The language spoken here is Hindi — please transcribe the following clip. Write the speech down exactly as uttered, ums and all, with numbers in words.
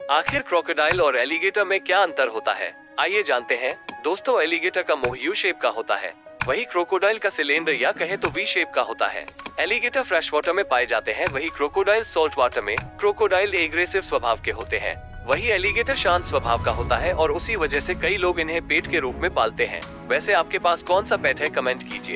आखिर क्रोकोडाइल और एलिगेटर में क्या अंतर होता है, आइए जानते हैं। दोस्तों, एलिगेटर का मुंह यू शेप का होता है, वही क्रोकोडाइल का सिलेंडर या कहे तो वी शेप का होता है। एलिगेटर फ्रेश वाटर में पाए जाते हैं, वही क्रोकोडाइल सॉल्ट वाटर में। क्रोकोडाइल एग्रेसिव स्वभाव के होते हैं, वही एलिगेटर शांत स्वभाव का होता है और उसी वजह से कई लोग इन्हें पेट के रूप में पालते हैं। वैसे आपके पास कौन सा पेट है, कमेंट कीजिए।